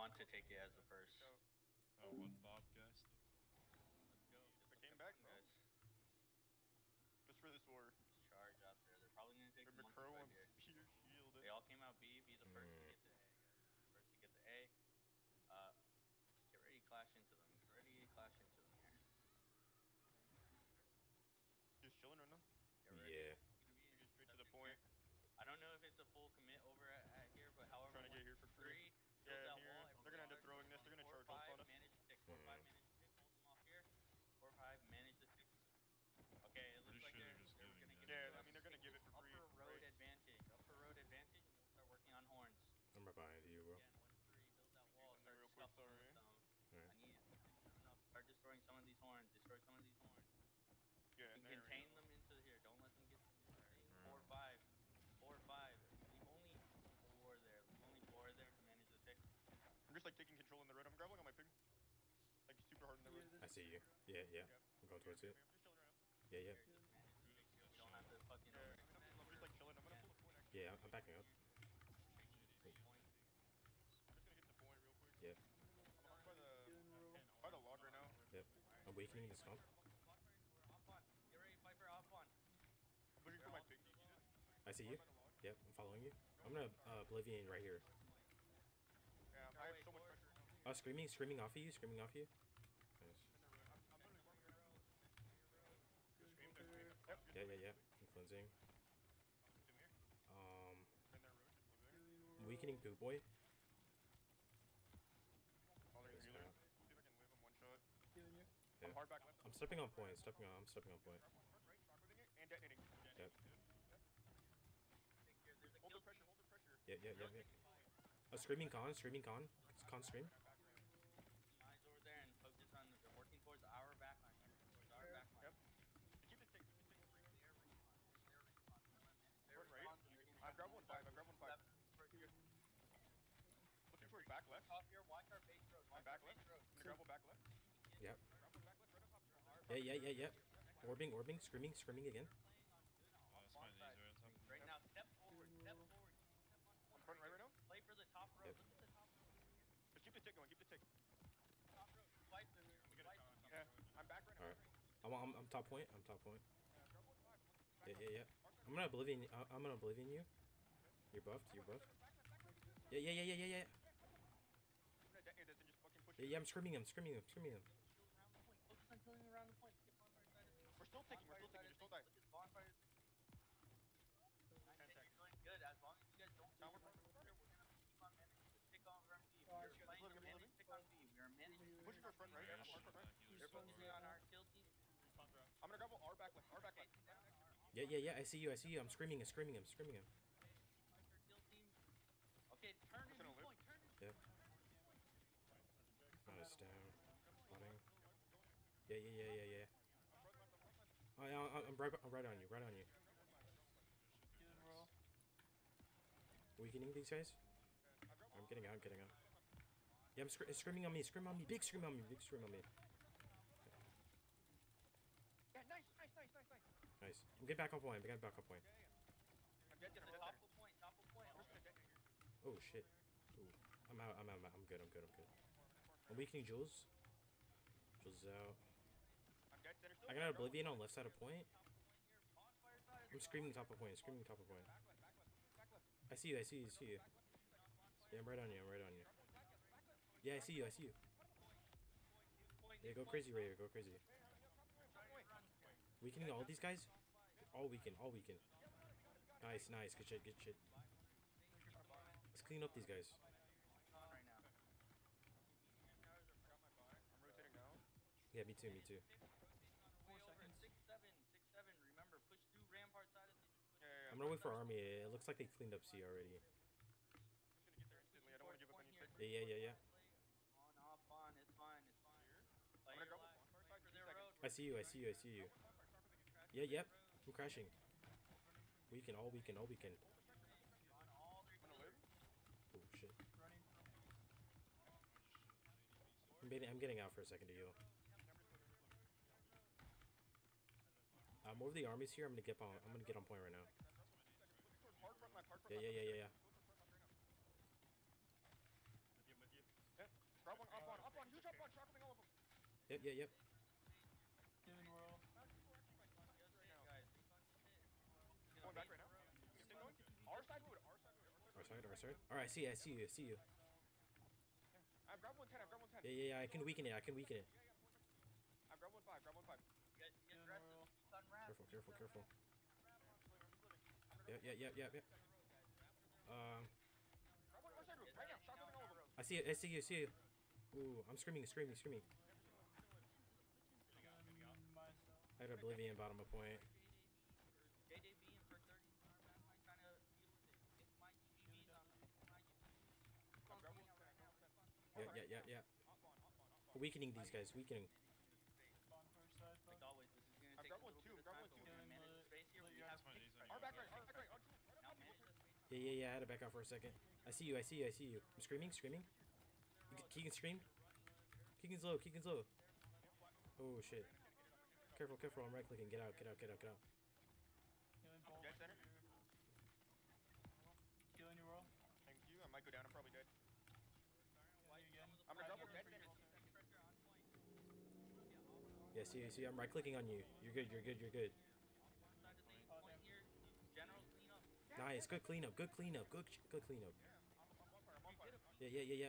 want to take it as the first. Oh, one Bob guys. Let's go. I came back, bro. guys. Just for this war. Just charge out there. They're probably gonna take the monkey McCrow right wants here. Peter Shield. They all came out B. Be the first to get the A, guys. First to get the A. Get ready to clash into them. Get ready to clash into them here. Just chilling right now. Yeah. Get straight to the point. I don't know if it's a full commit over at here, but however. Trying to get here for free. Yeah, here. They're gonna end up throwing this. They're gonna charge ult on us. Manage to pick 4-5, manage to pick, hold them off here. 4-5, manage to pick. Okay, it looks like they're gonna give it. Yeah, I mean they're gonna give it for free. Upper road advantage, and we'll start working on horns. I'm right behind you, bro. Again, 1-3, build that wall. Start real quick, scuffling with them. Right. I need enough. Start destroying some of these horns. Destroy some of these horns. Yeah, and contain them into here. Don't let them get 4-5. 4-5. Leave only 4 there. Leave only 4 there to manage the tick. I'm just like taking control in the road. I'm grabbing on my ping. Like super hard in the road. I see you. Yeah. I'm going towards it. I'm just chilling right now. Yeah. You don't have to fucking. I'm just like chilling. I'm gonna pull the point. Yeah, I'm backing up. I'm just gonna get the point real quick. Yeah. I'm by the log right now. Yep. I'm weakening the stump. Get ready, Viper, off on. I'm looking for my ping. I see you. Yep, I'm following you. I'm gonna Oblivion right here. Yeah, I have so much pressure. Oh, screaming off of you, Nice. Yeah. I'm cleansing. I'm weakening Boot Boy. See if I can live him one shot. Yeah. I'm hard back left. I'm stepping on point. I'm stepping on point. And detonating. Yep. Hold the pressure. Yeah. Oh, screaming con. It's con stream. Eyes over there and focus on the working towards our backline. Yep. Keep it tick. Right. I've grabbed 1-5. Looking towards back left. Off here, watch our base road. I'm back left. I'm gonna grab back left. Yep. Back left, right on top of your arm. Yeah. Orbing, screaming again. Oh, that's my laser on top. Right now, step forward. I'm front right now. Play for the top row. Yep. Look at the top row. Just keep the tick going. Top row. Fight them. Yeah, I'm back right now. Alright. I'm top point. Yeah. I'm gonna Oblivion you. You're buffed. Yeah. I'm gonna detonate this and just fucking push. Yeah, I'm screaming him. Focus on killing around the point. Get bonfire side of it. We're still taking. Just don't die. Look at bonfire. You're doing good. As long as you guys don't Now we're we're gonna keep on managing to pick on from B. We're playing to manage to pick on B. We are managing to pushing for front right. I'm front right. They're focusing on our kill team. I'm gonna grab R back left. Yeah. I see you. I'm screaming him. Okay, turn in point. Yeah. Nice down. Running. Yeah. I'm right on you. Weakening these guys. I'm getting out. Yeah, I'm screaming on me. Big scream on me. Yeah, nice. Nice. I'm getting back on point. I'm dead. Top of point. Oh shit. Ooh. I'm out. I'm good. I'm weakening Jules. Jules is out. I'm dead center still. I got an Oblivion on left side of point. I'm screaming top of point. Back left. I see you. Yeah, I'm right on you. Yeah, I see you. Yeah, go crazy, Ray. Go crazy. Weakening all these guys? All weaken. Nice. Good shit. Let's clean up these guys. Right now. I'm rotating now. Yeah, me too. 4 seconds. 6-7. Remember, push through rampart side of the. Yeah. I'm gonna wait for army. It looks like they cleaned up C already. I'm just gonna get there instantly. I don't want to give up any tick. Yeah. On, off, on. It's fine. I'm gonna grab the far side in 2 seconds. I see you. Yeah, yep. I'm crashing. Weaken. On all their I'm gonna live. Oh shit. I'm getting out for a second to you. More of the armies here. I'm gonna get on point right now. Yeah. Yeah, Yep, yep, yep. Healing whirl. Going back right now. Still going. Our side road. Our side. All right, I see you. I see you. I've grabbed 110. I've grabbed 110. Yeah. I can weaken it. I can weaken it. I've grabbed 1.5. Grab 1.5. Get Healing dressed. whirl. Careful. Yep. Grab one our side road. Right now. Shotgunning all of them. I see you. Ooh, I'm screaming. Healing myself. I got Oblivion bottom of point. JJB and for 30 trying to deal with it. Get my GBs on them. I've grabbed 110. Yeah. Weakening these guys. Weakening. Spawn first side. Like always, this is gonna I've take got a one little too, bit of got time, one but too. we're gonna manage the space here. We have That's fine, he's on Our your back right. right. now manage the space. Yeah. I had to back out for a second. I see you. I'm screaming. Keegan scream. Keegan's low. Oh shit. Careful. I'm right clicking. Get out. Healing bolt. Dead center. Healing your whirl. Thank you. I might go down. I'm probably dead. Healing you again. I'm gonna drop one dead Healing center. for you. Yeah, see. I'm right clicking on you. You're good. Oh, damn. General clean up. Nice. Good cleanup. Good cleanup. I'm on fire. Yeah.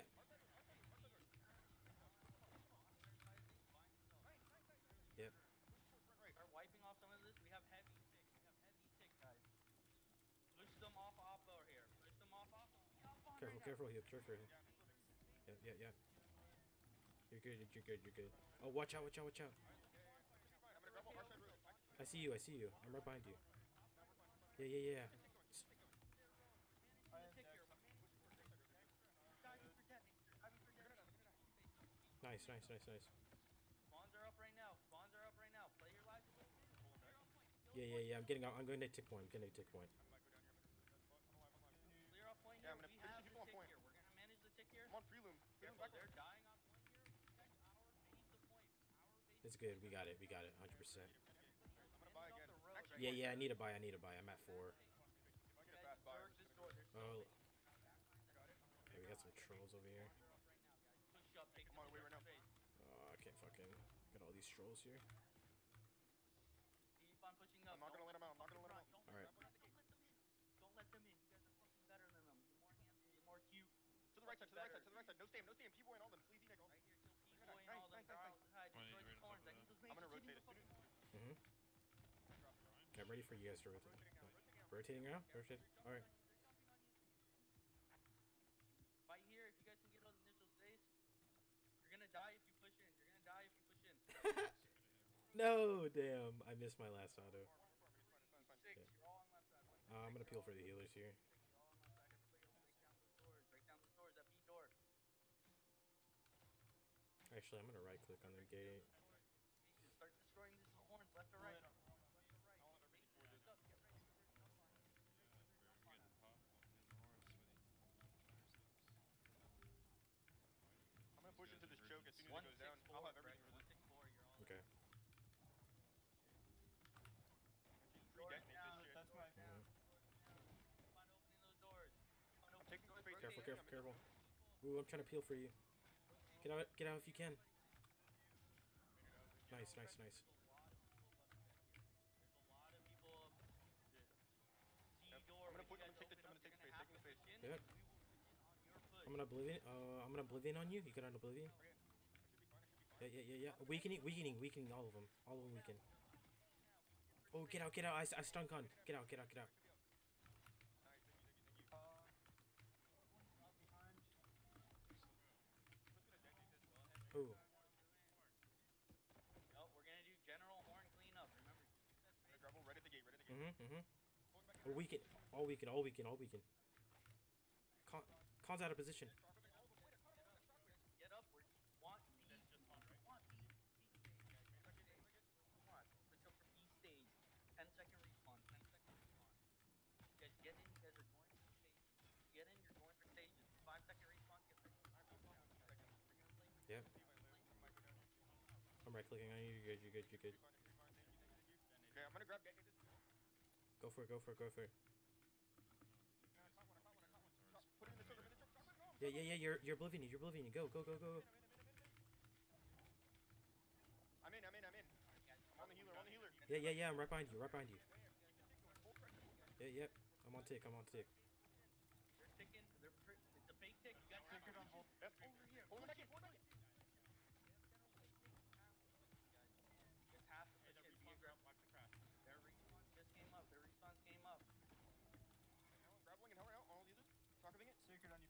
Yep. Start wiping off some of this. We have heavy tick, guys. Push them off Oppo here. Careful. Heal. Yep. You're good. Oh, watch out. I'm gonna grab one our side road. I see you. I'm right behind you. Yeah. I am dead. Nice. Spawns are up right now. Play your life. Yeah. I'm going to tick point. I might go down here. Clear off point Yeah, here. I'm gonna We push have these the people on tick point. here. We're gonna manage the tick here. I'm on free loom. Careful, Back they're dying on point here. Protect our base of point. It's good. We got it. 100%. I'm gonna buy again. Actually, Yeah. I need to buy. I'm at 4. if I get a fast buy, I'm just gonna go. Oh. Yeah, we got some trolls over here. Push up, take I'm on the way right now. Oh, I can't fucking. Got all these trolls here. Keep on pushing up. I'm not gonna let him out. Alright. Don't let them in. You guys are fucking better than them. You're more handsome. You're more cute. To the right side. No stam. People and all them. Sleazy neck. All them. Right here, kill people Nice, and all them. nice, They're nice, out hide. Fine, Destroy you're these right on horns. top I of need those I'm gonna mages. rotate as soon as. Okay, I'm ready for you guys to rotate. Rotating around? Alright. Fight here. If you guys can get on the initial space, you're gonna die if you push in. No, damn. I missed my last auto. Six. Yeah. You're all on left side. I'm gonna peel for the healers here. You're all on left side. Everybody else break down those doors. That B door. Actually, I'm gonna right click on their gate. Start destroying these horns left or right. Yeah, we're getting popped on in the horns with I'm gonna push into this choke as soon as it 164, goes down. I'll have everything. 164. You're all Okay. Pre-detonate down. this shit. That's my. Mhm. Keep on opening those doors. Keep on I'm opening taking those space. doors. Careful. Ooh, I'm trying to peel for you. Get out if you can. Nice. There's a lot of people up there. C door. I'm gonna when you take guys the- I'm open gonna take up, space, you're gonna have taking to space. push in, Yep. and we will push in on your push. I'm gonna oblivion on you. You got an oblivion? Yeah. Weakening all of them. Weaken. Oh, get out. I stun con. Get out. Ooh. Nope, we're gonna do general horn cleanup. Remember, Grab one right at the gate. Mm-hmm. Oh, weaken. All weaken. Con's out of position. get up. We want B. Want B stage. Come on, switch up for B stage. 10-second respawn. You guys get in. You guys are going for stages. Get in. You're going for stages. 5-second respawn. Get ready. Yep. I'm right clicking on you. You're good. Okay, I'm gonna grab detonate this. Go for it. Put it in the choke. Yeah. You're oblivion. Go. Yeah. I'm right behind you. Right behind you. Yeah. I'm on tick. They're ticking. It's a fake tick. You guys have to Tickered on push hold. it. Over here. Pull him back in, Push pull him it. back in. It's half the push in. Be aggressive. Their response just came up. Now I'm grappling and hovering out on all the others. Shocking it. Tickered on you.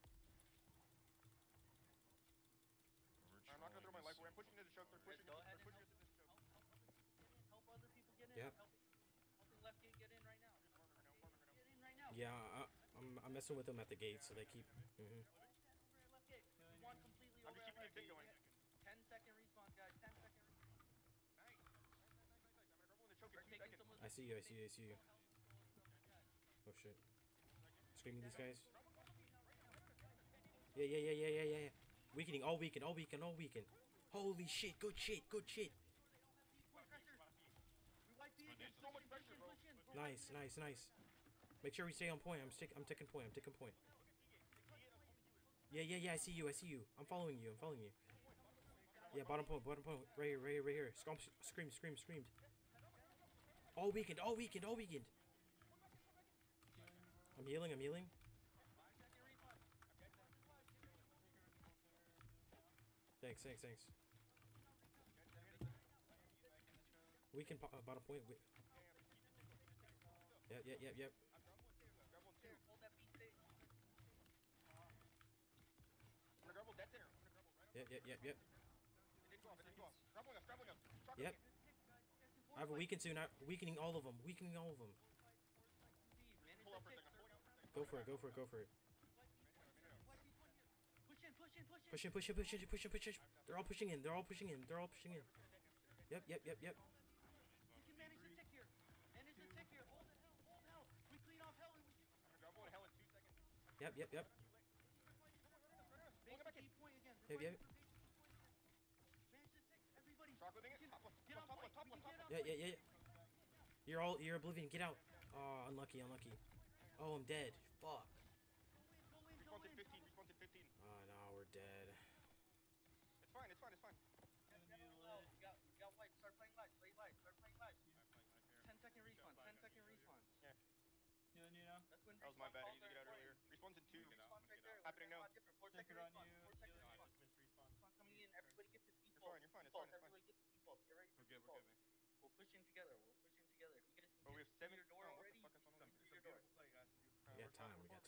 We're I'm not gonna throw my trolling life away. I'm pushing into the choke. They're pushing. Go ahead They're and pushing into the choke. help other people get in. Yep. Helping left gate get in right now. Farming right now. Farming right now. Get in right now. Yeah, I'm messing with them at the gate, so they keep. Over at left gate. We want completely I'm over just at keeping left the tick gate. going. 10-second respawn, guys. 10-second respawn. Nice. I'm gonna grapple in the choke We're in 2 taking seconds. some of I see you. Oh shit. Screaming these guys. Yeah. Weakening all weekend. Holy shit. Good shit. We wipe B again. So much pressure, bro. Nice. Make sure we stay on point. I'm taking point. Yeah. I see you. I'm following you. Yeah, bottom point. Right here. Screamed. All weekend. I'm healing. Thanks. Weekend bottom point. Yep. I'm grappling 2. Hold that B stage. I'm gonna grapple dead center. I'm gonna grapple right. Yep. It didn't go off. Grappling us. Shocking Yep. it. I have a weaken soon. Weakening all of them. Pull out for a second. I'm pulling out for a second. Go for it. Push in. Push. They're all pushing in. Yep. We can manage the tick here. Hold hell. We clean off hell and we I'm gonna grapple in hell in 2 seconds. Yep. base the key point again. Yep. Manage the tick. Everybody. Shock living it. Top one. Get on point. Top We one. can get on Yeah. You're oblivion. Get out. Oh, unlucky. Oh, I'm dead. Fuck. Go in. Respawned in 15. Oh no, we're dead. It's fine. Gonna be lit. You got white. Start playing live. 10-second respawn. Healing you now. That's when That was my bad. I respawns needed to get out are earlier. Respawns in 2. Respawns right there. Happening now. Different. 4 Tickered second on respawn. you. 4 second Healing. respawn. Respawn coming in. Everybody gets its defaults. You're fine. Everybody gets its defaults. Get ready for We're good, defaults. man. We'll push in together. If you guys can Bro, we get have through 7. your door Oh, what already, the fuck? It's on come the through your door. We got time. You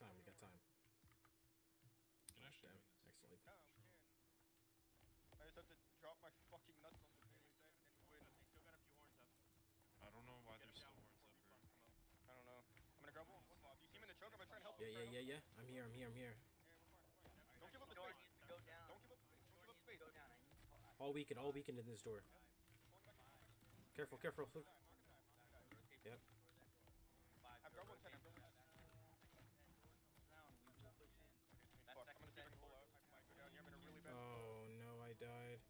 can actually win this. Excellent. No, we can. I just have to drop my fucking nuts on the daily set and then we win. I don't know why there's still horns up here. I don't know. I'm gonna grab one mob. Do you see him in the choke? I'm gonna try and help him. Yeah. I'm here. Yeah, we're fine. Don't give up the Door space. needs to go down. Don't give up the space. Don't give up the space. Go down. I need All weekend in this door. Careful. Yep. Five. I've got 110. I've got 110. Round. We will push in. That Fuck, I'm gonna see if I second can pull out. I might go down here. I'm in a really bad Oh no, I died.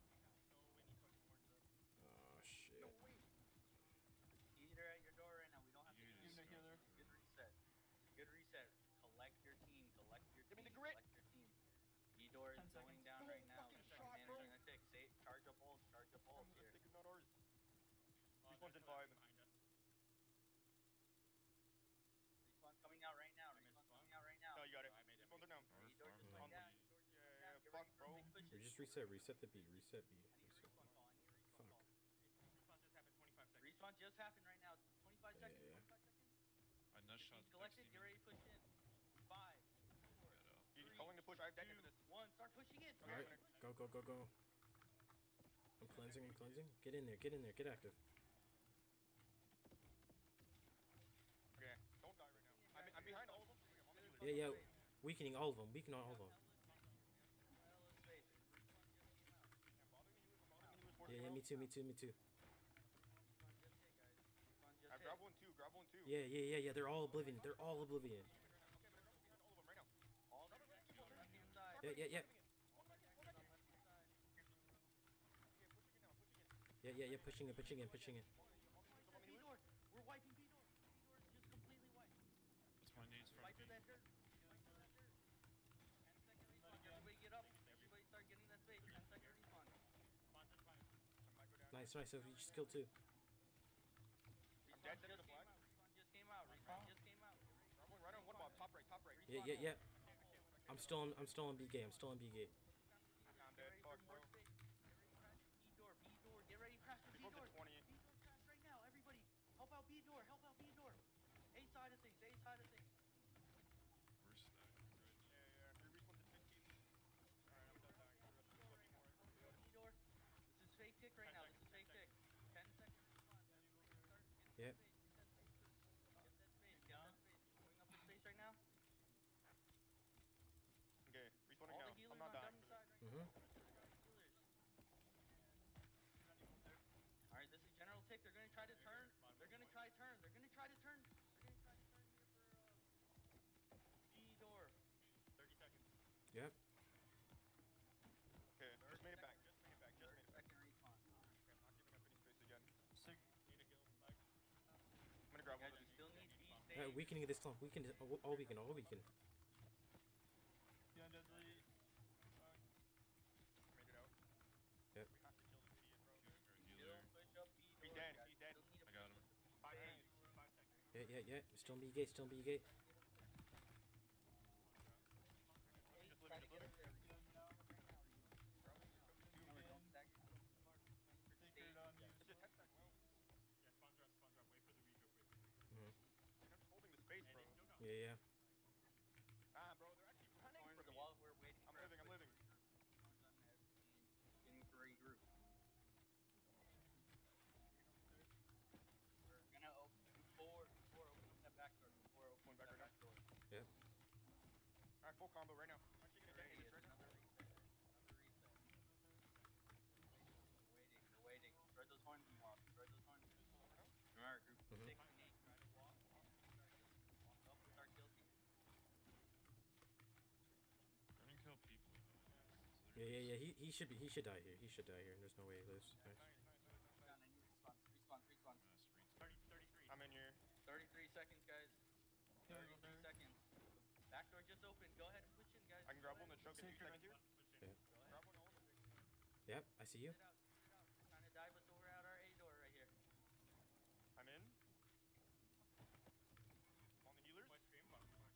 Oh shit. No way. Heater at your door right now. We don't have to You do just Healing a healer. Good reset. Collect your team. Give me the grit. Collect your team. E-door is 10 going seconds. down No right now. fucking They're shot, bro. managing the tick. Say, charge up bolts here. Stick is not ours. Respawn's in 5. Respawn's coming out right now. No, you got it. Respawns are down. Oh, we're E-door just farming. went down. Yeah, Get fuck, ready for bro. big pushes. We just reset the B. I need a respawn call. Fuck. Respawn just happened right now. 25 Yeah, seconds. yeah. 25 seconds. I nut shot Team's collected. Get ready to push in. 5, He's calling the push. I have dead for this. 1. Start pushing in. All right, go. I'm cleansing. Get in there. Get active. Okay. Don't die right now. I'm behind all of them. I'm on the hill. Yeah. Weakening all of them. I'm bothering you. Yeah. Me too. I grab one too. Yeah. They're all oblivion. Okay, I'm gonna go behind all of them right now. All the way to the left-hand side. Yeah. Pushing in. Yeah. Pushing in. B-door. We're wiping B-door. B-door is just completely wiped. That's my needs from Fight for B. that dirt. 10-second respawn. Everybody get up. Everybody start getting that space. 10-second respawn. I might go down. Nice. So you just killed 2. Yeah. I'm still on B gate. I'm still on B gate. I'm Get dead. ready Fuck, for bro. more space. B door. Get ready to crash the B Respawn's door. at 20. B door crash right now. Everybody, help out B door. Help out B door. A side of things. We're stacking right now. Yeah. Your respawn's at 15. Alright, I'm done dying. The rest of us looking more. B door. This is fake tick right now. This is fake tick. 10 seconds respawn. Everybody start getting Yep. space. Get that space. Get that space. Going up for space right now. Okay, respawning All now. the healers I'm not on dying. dummy side right Mhm. now. Healers. Alright, this is general tick. They're gonna try to turn. They're gonna try to turn. They're gonna try to turn. They're gonna try to turn here for B door. 30 seconds. Yep. Okay, just made it back. Just made it back. Just made it back. Second respawn. Okay, I'm not giving up any space again. Sick. Need to go back. I'm gonna grab one Guys, of we these. still need B stage. Weakening this slump. Weaken all weaken. All weaken. Yeah, deadly. Made it out. Yep. We have to kill this Ian, bro. Our Still healer. push up B door. He's dead, guys. he's dead. Still need a I got push him. up B 5 stage. seconds. 5 seconds. Yeah. Still in B gate. Still in B gate. Hey, Just try living, to just get living. up there. You No, win. don't stack. Sacred on you. It's a 10 sec, well. Yeah, spawns around. Wait for the regroup. Mhm. I'm just holding the space, bro. Yeah. Ah, bro, they're actually running Horns, from the me. wall, we're waiting. I'm for living, I'm everybody. living. Horns on there. Getting to regroup. We're gonna open before open up that back door. Before open Going up back that right back door. Yep. Alright, full combo right now. Actually gonna Ready, detonate this it's right now. another reset. We're waiting. Start those horns and walk. Remember, group Mhm. 6 and 8, try to walk. Walk up with our kill team. Run and kill people. Yeah. He should die here. There's no way he lives. Nice. Nice. Down, I need respawn. Last retake. 33. I'm in here. 33 seconds, guys. Yeah, 33 go there. seconds. Back door just opened. Go ahead and push in, guys. I can grab one and choke in 2 Sacred. seconds here. Yeah. Go ahead. Grab one, all of them. Yep. I see you. Sit out. Trying to dive us over out our A door right here. I'm in. On the healers. Watch stream. Alright, I'm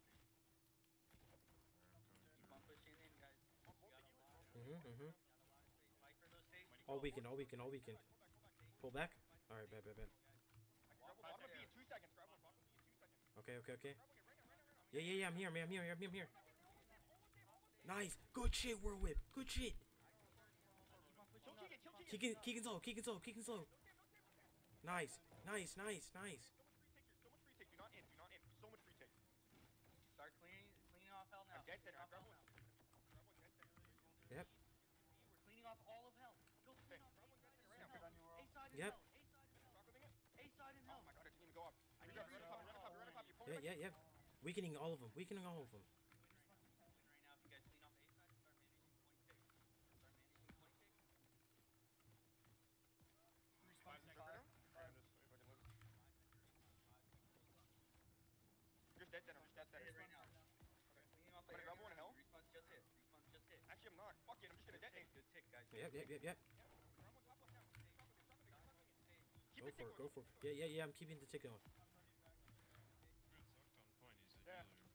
Keep going on pushing in, guys. On both We got the a healers, lot. bro. Mhm. Got a lot of space. Fight for those stages. All weakened. All weakened. Go back. Pull back. All right. Bet. I can grab one bottom of B in 2 seconds. Grab one bottom of B in 2 seconds. Okay. Grab one, get right now. Yeah. I'm here. I'm here. Nice. Good shit, Whirlwhip. Good shit. Keep on pushing Kill up. Keegan, kill Keegan. Keegan's low. Nice. So much free take. Do not in. So much free take. Start cleaning off hell now. I'm dead center. Clean I off grab hell one. now. Grab one dead center. Yep. We're cleaning off all of hell. Go Okay, clean off grab A one dead side center and right now. hell. on you, World. A side and Yep. hell. A side and hell. Rock living it. A side and Oh hell. my god, I didn't even go up. I You're need on top. You're on top. Yeah. Weakening all of them. Right now, if you guys clean off A side and start managing point tick. Respawn Right 5. now? Alright, just if I can live. Just dead center. Hit right now. Start cleaning off I'm gonna grab one hell. Respawn's just hit. Actually, I'm not. Fuck it. I'm just gonna detonate. Good tick, guys. Yep. Grab one top left now. Keep the tick Go going. for it. Yeah. I'm keeping the tick going. Good sucked on point. He's a Yeah. healer.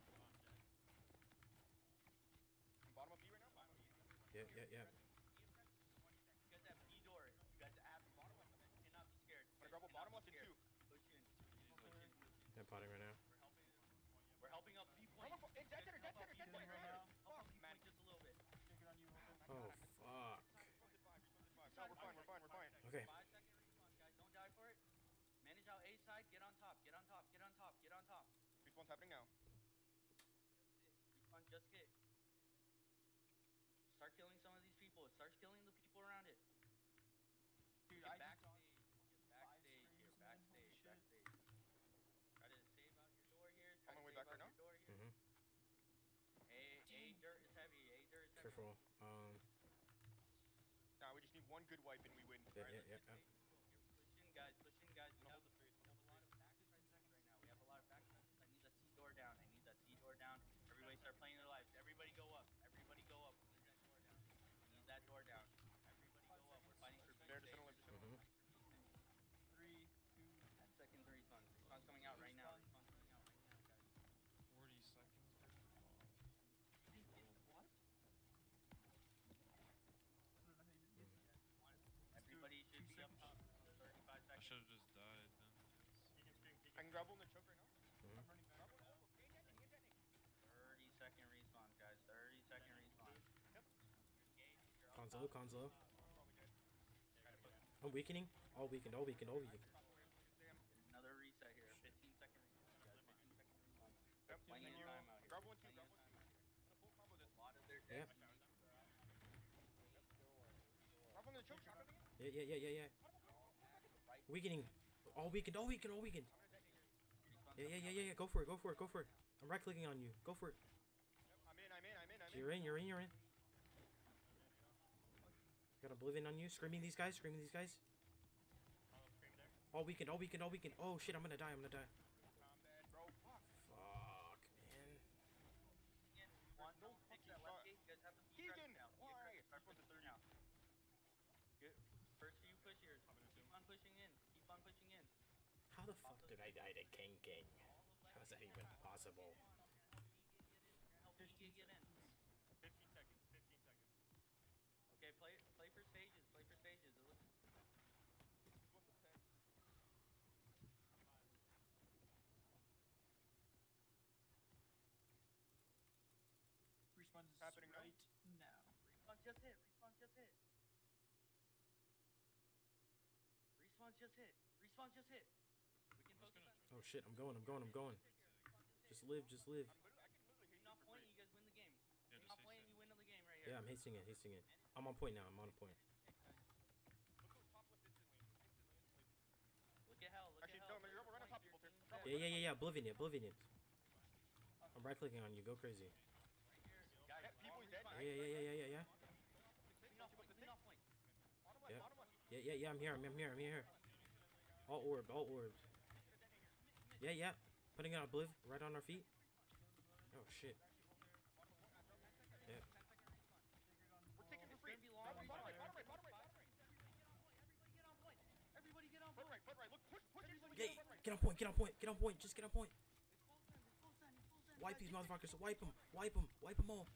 I'm bottom of B right now. Bottom of B. Yeah. You guys have B door. You guys have bottom left. Cannot be scared. I'm gonna grab a bottom left in 2. Push in. I'm potting right now. We're helping up B point. Dead center. Help up B point right right now. now. Help up B point just a little bit. Sacred on you, Wolfen. Oh fuck. No, we're fine. Okay. 5-second respawn, guys. Don't die for it. Manage out A side. Get on top. Respawn's happening now. Respawn just get. Start killing some of these people. Start killing the people around it. Dude, Get I just saw backstage. Get 5 backstage here. streams, man. Holy shit. Backstage. Try to save out your door here. On my way back right now. Door here. Mhm. A dirt is heavy. Careful. Nah, we just need one good wipe and we win. Yeah. Push in, guys. We have a lot of back presence right now. I need that C door down. Everybody start playing their lives. Everybody go up. We need that door down. Everybody go up. We're fighting for B There, just stage. in Olympus. Mhm. 3, 2, 10 seconds respawn. Respawn's coming out right now. 40 seconds, bro. grab on the choke right now? Mhm. I'm running back. Grab one. Oh, hey, Danny, hey, Danny. 30-second respawns, guys. 30-second respawns. Yep. Console, console. Probably dead. I'm weakening. All weakened, all weakened, all weakened. Damn. Get another reset here. 15-second respawn, guys. 15-second respawn. Yep. Plenty of time out here. Grab one, too. Plenty Grab of one, time too. out here. I'm gonna full combo this. A lot of their Yeah. decks. Grab one of the choke. Shotgun again. Yeah, yeah, yeah, yeah, yeah. Right. Weakening. All weakened, all weakened, all weakened. I'm gonna detonate here. Respawn's Yeah, yeah, coming yeah, up. yeah, yeah. Go for it, go for it, go for it. I'm right clicking on you. Go for it. Yep. I'm in. You're in, you're in, you're in. Got Oblivion on you. Screaming these guys, screaming these guys. Scream there. All weakened, all weakened, all weakened. Oh shit, I'm gonna die, I'm gonna die. I'm dead, bro. Fuck. Fuck, man. Again, want no no pick fucking that shot. left gate. You guys have to be Keegan, aggressive now. Be why? aggressive. Start This one's a pushing 30. now. Good. First few push here. Keep on pushing in. Keep on pushing in. How the fuck did I die to King King? How's that even possible? Help PK get in. 15 seconds. 15 seconds. Okay, play for stages. Play for stages. It looks- This one's a 10. Respawn is Happening now? right now. Respawn just hit. Respawn just hit. Respawn just hit. Respawn just hit. We can I'm just focus gonna on. Oh shit, I'm going, I'm going, I'm going. Just live, just live. I can literally hit You're not you for playing. free. You guys win the game. Yeah, You're just not playing. haste You it. win the game right here. Yeah, I'm hasting it, hasting it. I'm on point now, I'm on point. Look who's top left instantly. Instantly. Look at hell. Look Actually, at tell hell. me, we're on top, people, too. Right Yeah, yeah, yeah, yeah, Oblivion it, Oblivion it. I'm right clicking on you, go crazy. here. Guys, Yeah, people's dead. Yeah, yeah, yeah, yeah, yeah, yeah. Clean off point. Clean off point. Bottom Yeah. left, bottom left. Yeah, yeah, yeah, I'm here, I'm here, I'm here. All orbed, all orbed. Yeah, yeah. Putting it on Obliv, right on our feet. Oh shit. Yeah. We're taking for It's free. gonna be long. Bottom right, Respawn. bottom right, bottom right, bottom right. Everybody get on point. Everybody get on Front point. right, front right. Look, push everybody. Yeah, Front right. get on point, get on point, get on point, just get on point. It's full send. It's full send. It's full send. Wipe Guys, these get it. motherfuckers, wipe them, wipe them, wipe them all. No.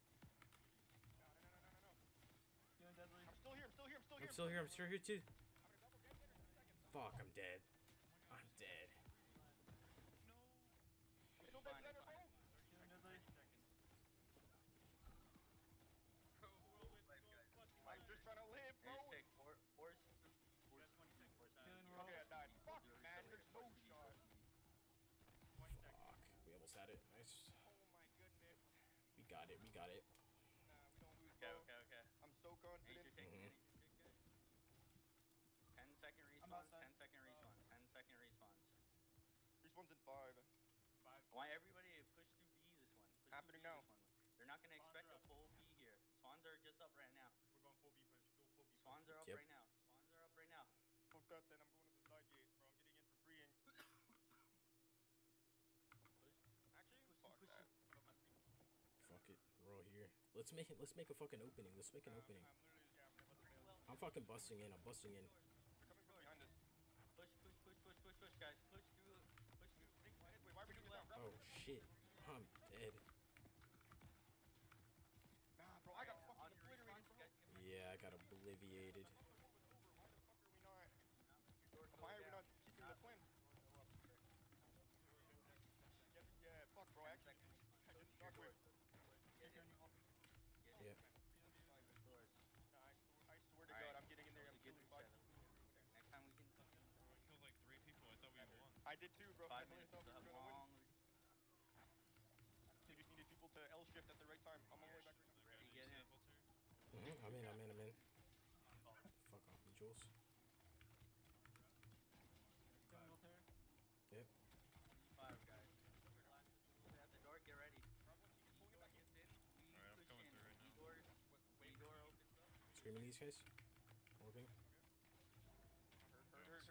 Feeling deadly. I'm still here. I'm still here. I'm still here. I'm still here, I'm still here too. I'm gonna double get it in 2 seconds. Fuck, I'm dead. I'm dead. Still dead Fine, center, bro. fine. Feeling deadly. I'm just trying to live, bro. Here's pick. Force. Feeling rough. Okay, I died. Fuck, man. There's no shot. Fuck, we almost had it. Nice. Oh my goodness. We got it, we got it. Nah, we don't lose, Okay, bro. okay. I'm so Major confident. take. Mhm. Major take, guys. 10-second I'm respawns. outside. 10-second respawns. 10-second respawns. Respawn's in 5. I want everybody to push through B this one. Push Happening through now. B this one. They're not gonna expect a Spawns are up. full B here. Swans are just up right now. We're going full B push. Go full B push. Swans are up Yep. right now. Swans are up right now. Fuck that, then I'm going to the side gate, bro. I'm getting in for free. And Push. actually, Push, fuck push that. Fuck it, we're all here. Let's make a fucking opening. Let's make an opening. I'm literally, yeah, I'm never gonna Well, I'm fucking busting in, I'm busting in. They're coming from behind us. push, guys. Push through. Push through. Wait, why are we doing this now? Oh shit, I'm dead. Nah, bro, I got On fucking your obliterated, response, bro. guys, get back. Yeah, I got obliviated. Why the fuck are we not? Door Why are we down. not keeping the plan? Yeah, fuck, bro. Actually, I didn't shockwave. Get in. Yeah. Doors. Nah, I swear to Alright. God, I'm getting in there. I'm Get killing reset. bugs. Next time we can. I killed like 3 people. I thought we won. I did too, bro. 5 I really minutes. thought we We'll were have gonna win. long. We just needed people to L shift at the right time. I'm on my way back right now. Ready, Did get you see in. that filter? I'm in. Fuck off, me, Jules. Feeling military. Yep. 5 guys. Relax just a little bit at the door. Get ready. Door gets in. We Alright, I'm push coming in. through right B now. door. B door opens up. Screaming these guys. Orbing. Hurt.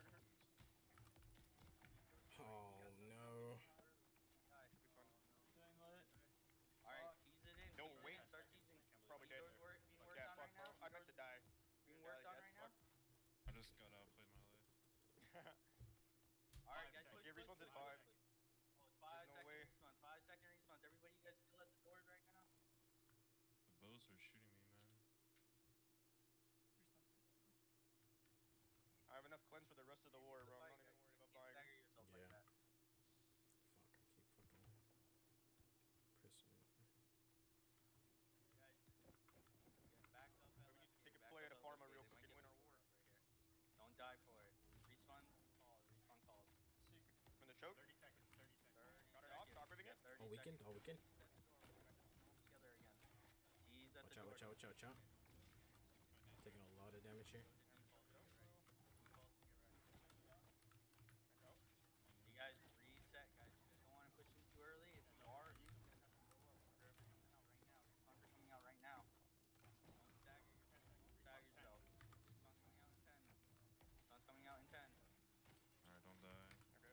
Oh no. Guys. Should be fun. Feeling lit. Alright, tease it in. No, tease it wait. in, Start teasing. Probably B dead. doors being worked Yeah, on fuck, right bro. now. I meant to die. Being worked on Yeah, right now. fuck. I just gotta outplay my life. Alright, guys. seconds. Push, Give push, response at push, 5. push. Oh, it's 5 no second way. response. 5-second response. Everybody, you guys still at the doors right now? The bows are shooting me, man. Respawn for now. I have enough cleanse for the rest of the war, bro. I'm Fight, not even guys. worried about You buying. can't stagger yourself Yeah. like that. weekend, all weekend. Together again. He's at Watch the out, door. watch out, watch out, watch out. Taking a lot of damage here. You guys reset, guys. You guys don't want to push in too early. It's hard. You're gonna have to go up. Whatever's coming out right now. Response are coming out right now. Don't stagger yourself. Stagger yourself. Response coming out in 10. Response coming out in 10. Alright, don't die. Okay.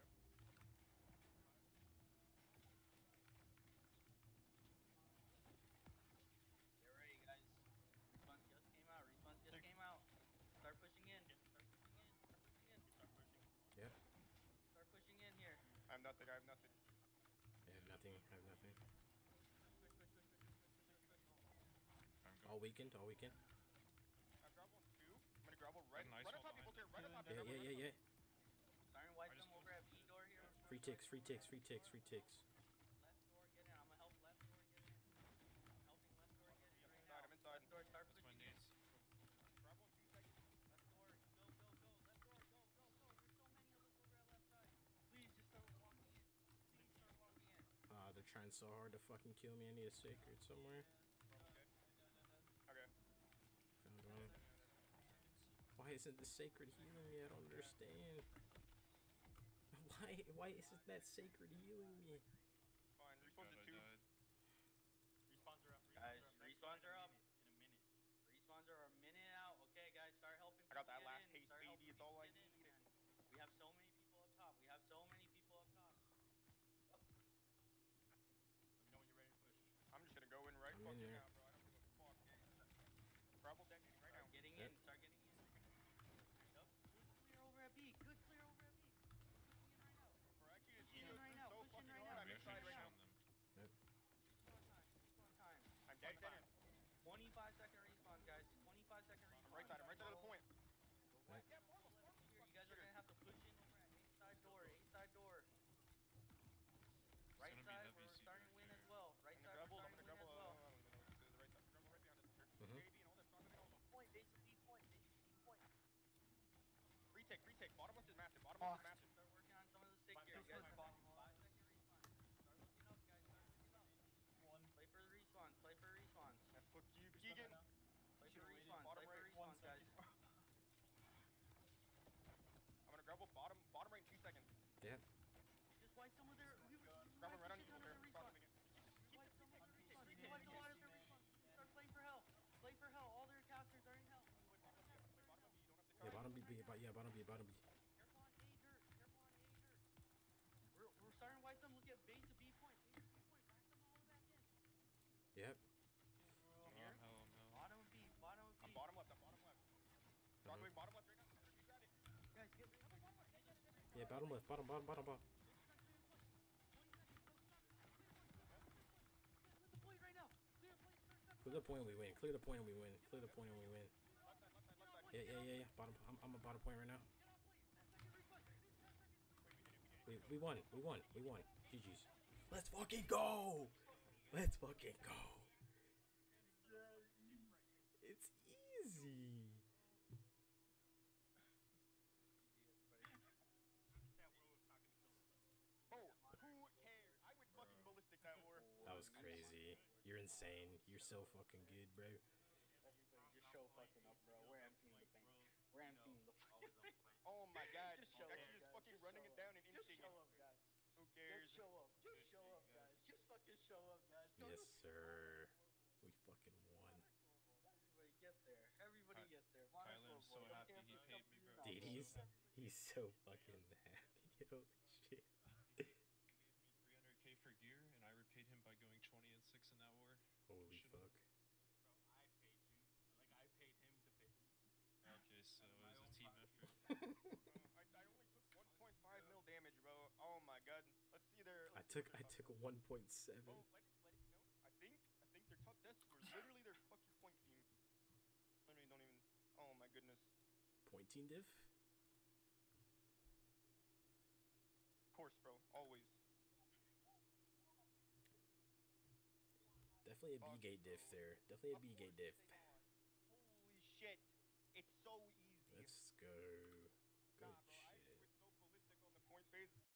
Get ready, guys. Response just came out. Response just came out. Start pushing in. Start pushing in. Start pushing in. Start pushing. Yep. Start pushing in here. I have nothing. I have nothing. I have nothing. I have nothing. Push, push, push, push, push, push, push, push. I'm going. All weekend, all weekend. I've grabbed one too. I'm gonna grab one right. Got an ice Right on wall top people behind here. Right on top. Yeah, grab one yeah, right yeah, on yeah. Starting to wipe I just them over at B door here. Free ticks, free ticks, free ticks, free ticks. Left door, get in. I'm gonna help left door get in. I'm helping left door get in right inside, now. I'm inside. Left door, start That's my pushing in. knees. top. Grab one 2 seconds. Left door, go, go, go. Left door, go, go, go. There's so many of us over at left side. Please just start walking in. Please start walking in. They're trying so hard to fucking kill me. I need a sacred somewhere. Okay. Found one. Why isn't the sacred healing me? I don't understand. Why isn't that sacred healing me? Fine. God, Respawn to I 2. died. Respawns are up. Guys, Respawns respawns are up. In a minute. Respawns are a minute out. Okay, guys, start helping. I got people that get last in. haste, Start baby. helping It's all I people get in need. again. We have so many people up top. We have so many people up top. Let me know when you're ready to push. I'm just gonna go in right I'm in fucking there. now, bro. I don't give a fuck. Grab one detonating right now. Start getting Yep. in. Start getting in. Yep. Good clear over at B. Good clear over at B. Pushing in right now. We're actually Push in just right doing now, so push in fucking right hard. now. I'm We inside actually right shown now. them. Respawn time. Respawn time. I'm dead center. 25-second respawn, guys. 25-second respawn. I'm right side. I'm right side of the point. Right. Here. You guys are gonna have to push in over at A side door. A side door. Right gonna be side, heavy we're seat starting to right win there. as well. Right I'm side, gonna we're grab starting to win as well. the right side. I'm gonna grab right behind us. Mhm. JB and all that. Strong and all that. Point, base of B point, base of B point. Retake, retake. Bottom left is massive. Bottom Oh. left is massive. Start working on some of the stick Five here. You seconds, guys are bottom 5-second respawn. Start looking up, guys. Start looking up. One. Play for the respawns. Play for the respawns. Yeah, fuck you, Respawn Keegan. right now. Play for Should've the waited. respawns. Bottom Play for the right. 1 respawns, guys. second. I'm gonna grab one bottom right in 2 seconds. Yeah. Just wipe some of their. We Grab one right on shit you ton of there. their Crossing respawns. it. Wipe some of their respawns. We wiped a lot of their respawns. Start playing for hell. Play for hell. All their casters are in hell. Bottom of you, you don't have to Yeah, bottom B, yeah, bottom B, bottom B. Careful on A dirt. Careful on A dirt. We're starting to wipe them. Look at base of B point. Base of B point. Back them all the way back in. Yep. Oh, Here? I'm hell, I'm hell. Bottom of B. Bottom of B. I'm bottom left. I'm bottom left. Strong going bottom left right now. You grab it. Guys, get. Yeah, bottom left, bottom. Let the point right now. Clear the point. Clear the point, we win. Clear the point and we win. Clear the point and we win. Left side, left side, left side. Yeah. Bottom. I'm a bottom point right now. Get on point. 10 second respawn. 10 seconds. We won. GG's. Let's fucking go. Let's fucking go. It's easy. That war was not gonna kill us. Oh, who cares? I went fucking ballistic that war. That was crazy. You're insane. You're so fucking good, bro. Everybody just show fucking up, bro. We're emptying the bank. We're emptying the Always on point. Oh my god. Just show Actually up, just guys. fucking Just running show it down up. and Just emptying show it. up, guys. Who cares? Just show up. Just show up, guys. Just fucking show up, guys. Go Yes, to- sir. We fucking won. Everybody get there. Everybody Ky- get there. Kyler, I'm so happy he paid me, bro. Dude, he's so fucking happy. Holy shit. He gave me 300k for gear, and I repaid him by going 20-6 in that war. Holy Should've- fuck. Bro, I paid you. Like, I paid him to pay you. Okay, so it My was a own team pocket. effort. I only took 1.5 mil damage, bro. Oh my god. Let's see their. I let's see took what their top 1.7. Oh, let it be known. I think their top deaths were literally their fucking point team. Literally don't even. Oh my goodness. Pointing diff? Of course, bro. Always. Definitely a B gate diff there. Definitely a Of B course gate diff. they won. Holy shit! It's so easy. Let's go.